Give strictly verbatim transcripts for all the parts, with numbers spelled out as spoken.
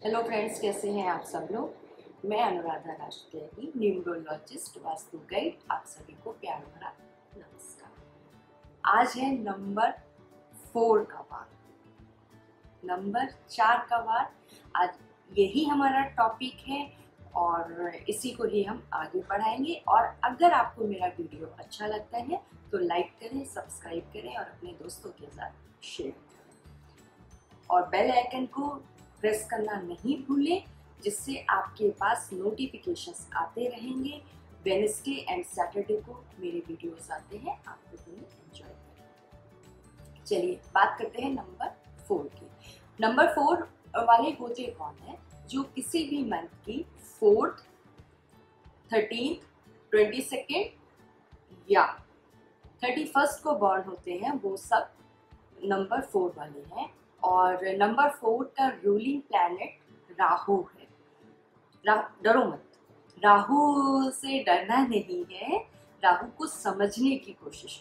Hello friends, कैसे हैं आप सब लोग। मैं अनुराधा राष्ट्रीय न्यूमरोलॉजिस्ट वास्तु गाइड, आप सभी को प्यार भरा नमस्कार। आज है नंबर फोर का वार, नंबर चार का वार। आज यही हमारा टॉपिक है और इसी को ही हम आगे बढ़ाएंगे। और अगर आपको मेरा वीडियो अच्छा लगता है तो लाइक करें, सब्सक्राइब करें और अपने दोस्तों के साथ शेयर करें और बेल आइकन को प्रेस करना नहीं भूलें, जिससे आपके पास नोटिफिकेशंस आते रहेंगे। वेडनेसडे एंड सैटरडे को मेरे वीडियोस आते हैं, आपको उन्हें एंजॉय करें। चलिए बात करते हैं नंबर फोर की। नंबर फोर वाले होते कौन है? जो किसी भी मंथ की फोर्थ, थर्टीन, ट्वेंटी सेकेंड या थर्टी फर्स्ट को बॉर्न होते हैं, वो सब नंबर फोर वाले हैं। और नंबर फोर का रूलिंग प्लैनेट राहु है। रा, डरो मत, राहु से डरना नहीं है, राहु को समझने की कोशिश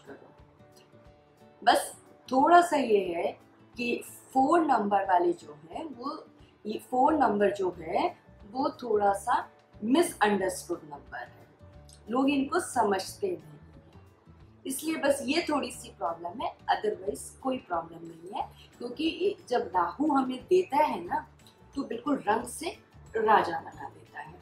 करो। बस थोड़ा सा ये है कि फोर नंबर वाले जो है वो ये फोर नंबर जो है वो थोड़ा सा मिसअंडरस्टूड नंबर है, लोग इनको समझते नहीं, इसलिए बस ये थोड़ी सी प्रॉब्लम है। अदरवाइज कोई प्रॉब्लम नहीं है, क्योंकि जब राहु हमें देता है ना तो बिल्कुल रंग से राजा बना देता है।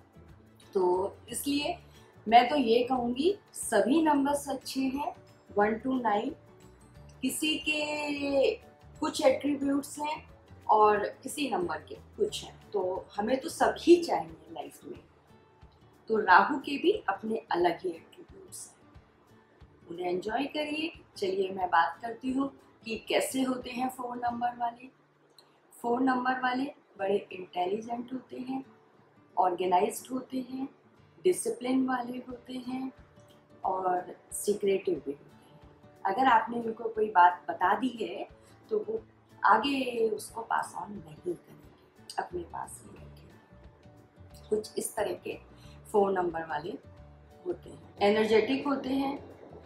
तो इसलिए मैं तो ये कहूँगी सभी नंबर्स अच्छे हैं, वन टू नाइन। किसी के कुछ एट्रीब्यूट्स हैं और किसी नंबर के कुछ हैं, तो हमें तो सभी चाहिए लाइफ में। तो राहु के भी अपने अलग ही एट्रीब्यूट्स हैं, उन्हें एंजॉय करिए। चलिए मैं बात करती हूँ कि कैसे होते हैं फोर नंबर वाले। फोर नंबर वाले बड़े इंटेलिजेंट होते हैं, ऑर्गेनाइज्ड होते हैं, डिसिप्लिन वाले होते हैं और सीक्रेटिव भी होते हैं। अगर आपने उनको कोई बात बता दी है तो वो आगे उसको पास ऑन नहीं करेंगे, अपने पास ही रखेंगे। कुछ इस तरह के फोर नंबर वाले होते हैं। एनर्जेटिक होते हैं,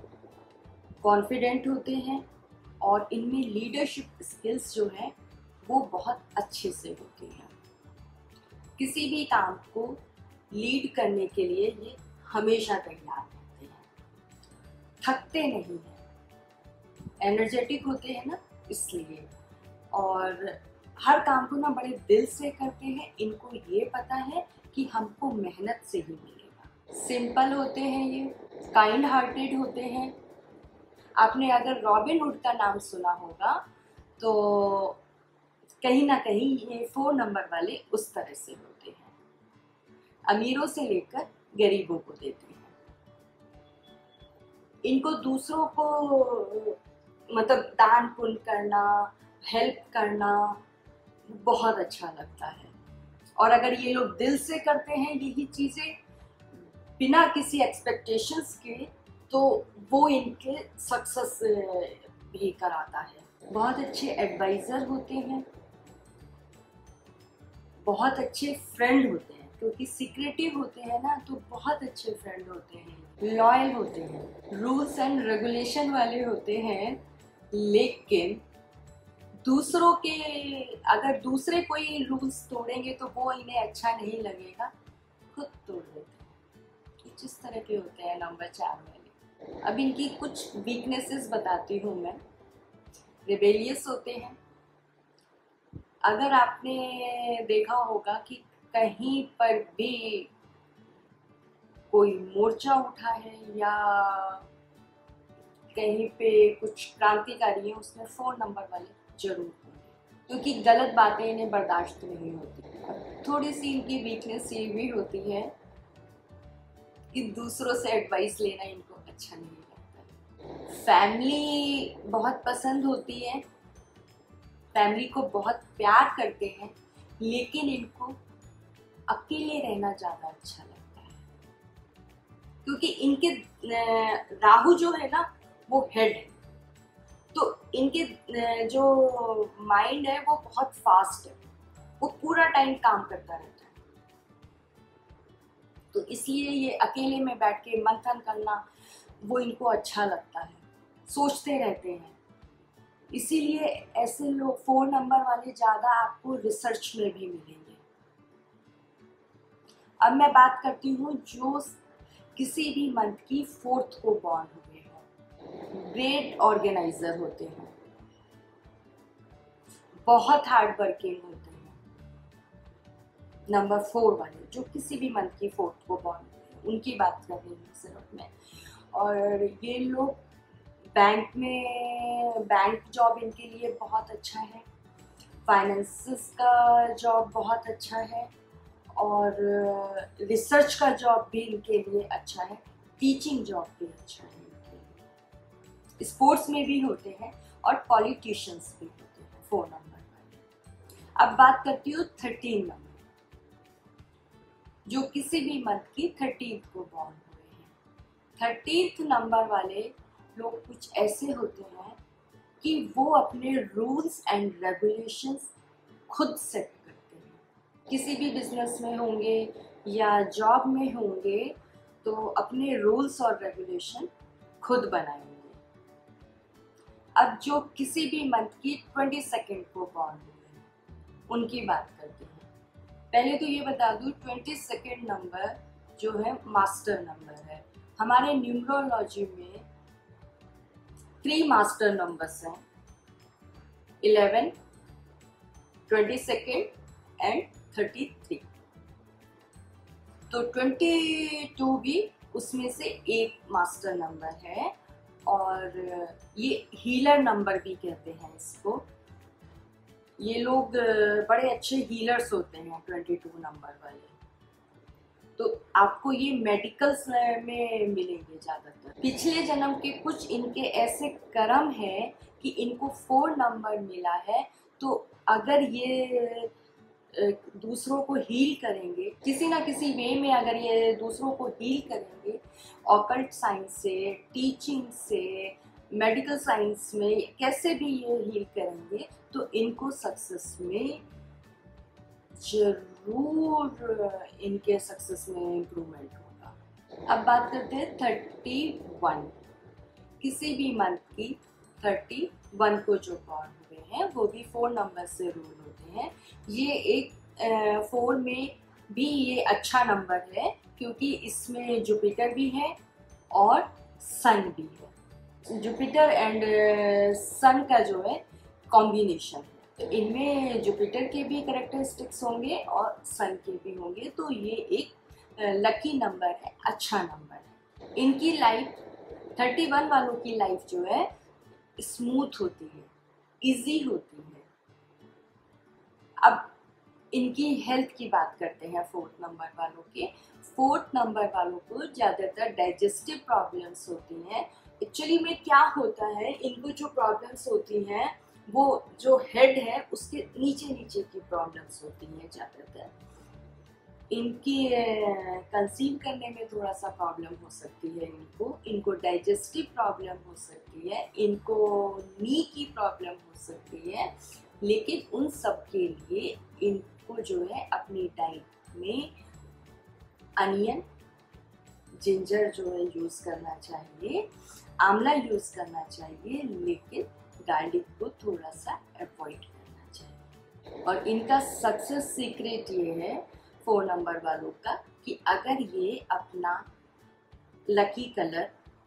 कॉन्फिडेंट होते हैं और इनमें लीडरशिप स्किल्स जो है वो बहुत अच्छे से होती हैं। किसी भी काम को लीड करने के लिए ये हमेशा तैयार रहते हैं, थकते नहीं हैं। एनर्जेटिक होते हैं ना, इसलिए। और हर काम को ना बड़े दिल से करते हैं, इनको ये पता है कि हमको मेहनत से ही मिलेगा। सिंपल होते हैं ये, काइंड हार्टेड होते हैं। आपने अगर रॉबिन हुड का नाम सुना होगा तो कहीं ना कहीं ये फोर नंबर वाले उस तरह से होते हैं, अमीरों से लेकर गरीबों को देते हैं। इनको दूसरों को मतलब दान पुण्य करना, हेल्प करना बहुत अच्छा लगता है। और अगर ये लोग दिल से करते हैं यही चीज़ें बिना किसी एक्सपेक्टेशंस के, तो वो इनके सक्सेस भी कराता है। बहुत अच्छे एडवाइज़र होते हैं, बहुत अच्छे फ्रेंड होते हैं, क्योंकि सीक्रेटिव होते हैं ना, तो बहुत अच्छे फ्रेंड होते हैं। लॉयल होते हैं, रूल्स एंड रेगुलेशन वाले होते हैं, लेकिन दूसरों के अगर दूसरे कोई रूल्स तोड़ेंगे तो वो इन्हें अच्छा नहीं लगेगा, खुद तोड़ देते हैं। कुछ इस तरह के होते हैं नंबर चार वाले। अब इनकी कुछ वीकनेसेस बताती हूँ मैं। रिबेलियस होते हैं। अगर आपने देखा होगा कि कहीं पर भी कोई मोर्चा उठा है या कहीं पे कुछ क्रांतिकारी है, उसमें फोर नंबर वाले जरूर होंगे, क्योंकि गलत बातें इन्हें बर्दाश्त नहीं होती। थोड़ी सी इनकी वीकनेस ये भी होती है कि दूसरों से एडवाइस लेना इनको अच्छा नहीं लगता। फैमिली बहुत पसंद होती है, फैमिली को बहुत प्यार करते हैं, लेकिन इनको अकेले रहना ज़्यादा अच्छा लगता है, क्योंकि इनके राहु जो है ना वो हेड है, तो इनके जो माइंड है वो बहुत फास्ट है, वो पूरा टाइम काम करता रहता है। तो इसलिए ये अकेले में बैठ के मंथन करना वो इनको अच्छा लगता है, सोचते रहते हैं। इसीलिए ऐसे लोग फोर नंबर वाले ज़्यादा आपको रिसर्च में भी मिलेंगे, अब मैं बात करती हूँ जो किसी भी मंथ की फोर्थ को बॉर्न हुए हैं, ग्रेट ऑर्गेनाइजर होते हैं, बहुत हार्ड वर्किंग होते हैं। नंबर फोर वाले जो किसी भी मंथ की फोर्थ को बॉर्न हुए हैं, उनकी बात कर रही हूँ सिर्फ मैं। और ये लोग बैंक में, बैंक जॉब इनके लिए बहुत अच्छा है, फाइनेंसेस का जॉब बहुत अच्छा है, और रिसर्च का जॉब भी इनके लिए अच्छा है, टीचिंग जॉब भी अच्छा है इनके लिए, स्पोर्ट्स में भी होते हैं और पॉलिटिशियंस भी होते हैं फोर नंबर वाले। अब बात करती हूँ थर्टीन नंबर, जो किसी भी मंथ की थर्टीन को बॉर्न हुए हैं। थर्टीन नंबर वाले लोग कुछ ऐसे होते हैं कि वो अपने रूल्स एंड रेगुलेशंस खुद सेट करते हैं। किसी भी बिजनेस में होंगे या जॉब में होंगे तो अपने रूल्स और रेगुलेशन खुद बनाएंगे। अब जो किसी भी मंथ की ट्वेंटी सेकेंड को बॉर्न हुए हैं, उनकी बात करते हैं। पहले तो ये बता दूँ, ट्वेंटी सेकेंड नंबर जो है मास्टर नंबर है। हमारे न्यूमरोलॉजी में थ्री मास्टर नंबर्स हैं, eleven, twenty second and thirty three. तो ट्वेंटी टू भी उसमें से एक मास्टर नंबर है, और ये हीलर नंबर भी कहते हैं इसको। ये लोग बड़े अच्छे हीलर्स होते हैं ट्वेंटी टू नंबर वाले। तो आपको ये मेडिकल्स में मिलेंगे ज़्यादातर। पिछले जन्म के कुछ इनके ऐसे कर्म है कि इनको फोर नंबर मिला है, तो अगर ये दूसरों को हील करेंगे किसी ना किसी वे में, अगर ये दूसरों को हील करेंगे ऑकल्ट साइंस से, टीचिंग से, मेडिकल साइंस में, कैसे भी ये हील करेंगे, तो इनको सक्सेस में जरूर इनके सक्सेस में इम्प्रूवमेंट होगा। अब बात करते हैं थर्टी वन, किसी भी मंथ की थर्टी वन को जो बॉर्न हुए हैं वो भी फोर नंबर से रूल होते हैं। ये एक फोर में भी ये अच्छा नंबर है क्योंकि इसमें जुपिटर भी है और सन भी है। जुपिटर एंड सन का जो है कॉम्बिनेशन है, तो इनमें जुपिटर के भी कैरेक्टरिस्टिक्स होंगे और सन के भी होंगे, तो ये एक लकी नंबर है, अच्छा नंबर है। इनकी लाइफ, थर्टी वन वालों की लाइफ जो है स्मूथ होती है, इजी होती है। अब इनकी हेल्थ की बात करते हैं फोर्थ नंबर वालों के। फोर्थ नंबर वालों को ज़्यादातर डाइजेस्टिव प्रॉब्लम्स होती हैं। एक्चुअली में क्या होता है, इनको जो प्रॉब्लम्स होती हैं वो जो हेड है उसके नीचे नीचे की प्रॉब्लम्स होती हैं ज़्यादातर। इनकी कंसीव करने में थोड़ा सा प्रॉब्लम हो सकती है इनको, इनको डाइजेस्टिव प्रॉब्लम हो सकती है, इनको नी की प्रॉब्लम हो सकती है, लेकिन उन सब के लिए इनको जो है अपनी डाइट में अनियन, जिंजर जो है यूज़ करना चाहिए, आंवला यूज़ करना चाहिए, लेकिन गार्लिक को थोड़ा सा अवॉइड करना चाहिए। और इनका सक्सेस सीक्रेट ये है फोर नंबर वालों का कि अगर ये अपना lucky colour,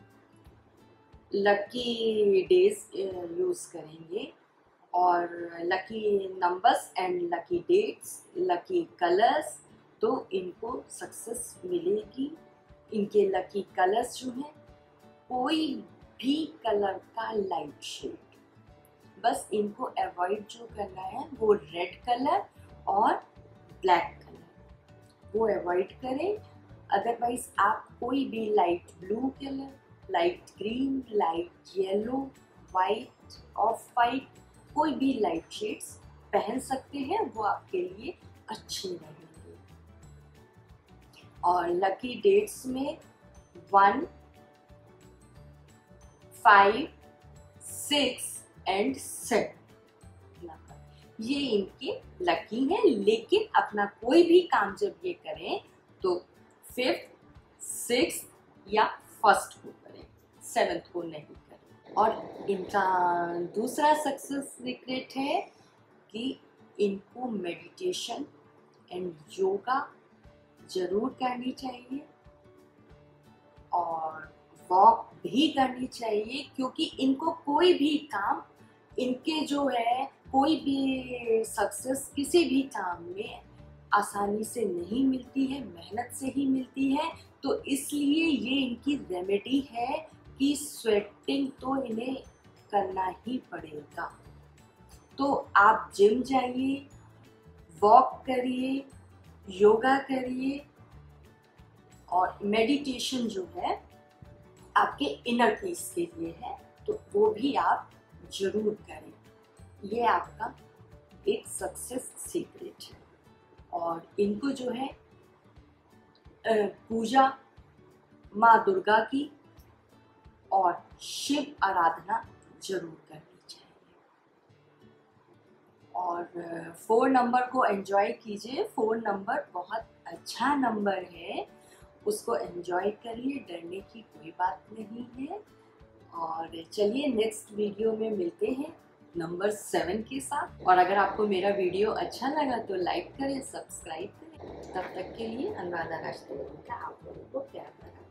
lucky days use करेंगे और lucky numbers and lucky dates, lucky colours, तो इनको सक्सेस मिलेगी। इनके लकी कलर्स जो हैं, कोई भी कलर का लाइट शेड, बस इनको अवॉइड जो करना है वो रेड कलर और ब्लैक कलर, वो अवॉइड करें। अदरवाइज आप कोई भी light blue colour, light green, light yellow, white, off white, कोई भी लाइट शेड्स पहन सकते हैं, वो आपके लिए अच्छे रहेंगे। और लकी डेट्स में one, five, six and seven, ये इनके लकी हैं। लेकिन अपना कोई भी काम जब ये करें तो फिफ्थ, सिक्स या फर्स्ट को करें, सेवेंथ को नहीं करें। और इनका दूसरा सक्सेस सीक्रेट है कि इनको मेडिटेशन एंड योगा जरूर करनी चाहिए और वॉक भी करनी चाहिए, क्योंकि इनको कोई भी काम, इनके जो है कोई भी सक्सेस किसी भी काम में आसानी से नहीं मिलती है, मेहनत से ही मिलती है। तो इसलिए ये इनकी रेमेडी है कि स्वेटिंग तो इन्हें करना ही पड़ेगा। तो आप जिम जाइए, वॉक करिए, योगा करिए और मेडिटेशन जो है आपके इनर पीस के लिए है, तो वो भी आप जरूर करें। ये आपका एक सक्सेस सीक्रेट है। और इनको जो है पूजा माँ दुर्गा की और शिव आराधना जरूर करनी चाहिए। और फोर नंबर को एंजॉय कीजिए। फोर नंबर बहुत अच्छा नंबर है, उसको एंजॉय करिए, डरने की कोई बात नहीं है। और चलिए नेक्स्ट वीडियो में मिलते हैं नंबर सेवन के साथ। और अगर आपको मेरा वीडियो अच्छा लगा तो लाइक करें, सब्सक्राइब करें। तब तक के लिए अनुराधा राजपूत का आप लोगों को प्यार करें।